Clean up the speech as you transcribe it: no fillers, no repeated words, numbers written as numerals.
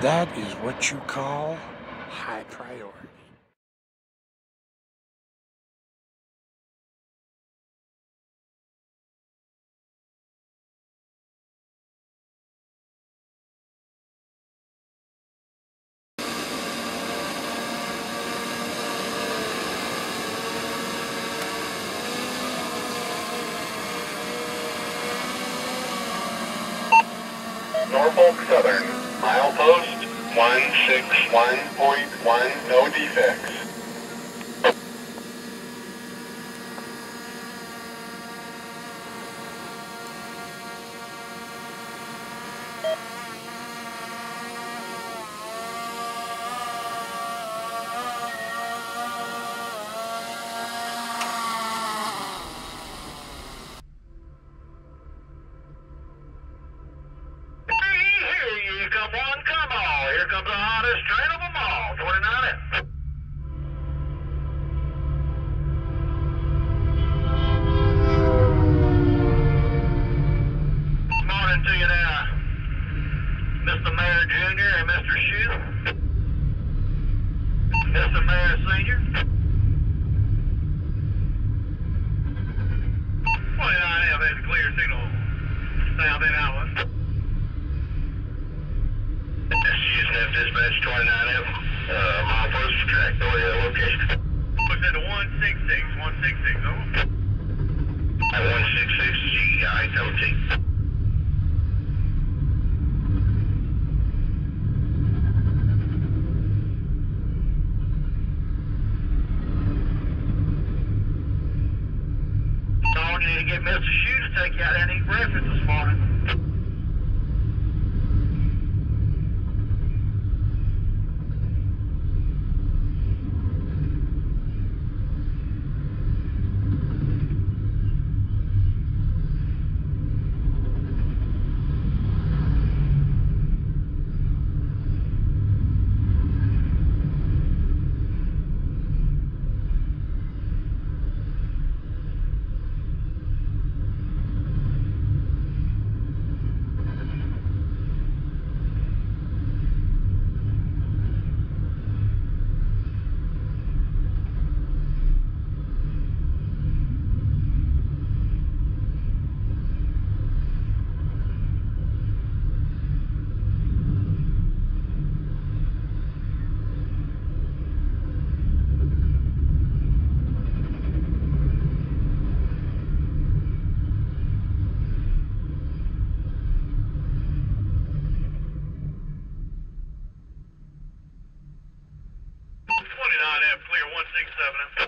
That is what you call high priority. Norfolk Southern, Milepost 161.1, no defects. Here comes the hottest train of them all, 29F. Morning to you there, Mr. Mayor Jr. and Mr. Shue. Mr. Mayor Senior. 29F has a clear signal. South end outlet. SGSF dispatch 29F, Milepost for track, location. Looks into 166, over. At 166, GI, LT. Dog, you need to get Mr. Shue to take you out there and eat breakfast this morning. Clear 167.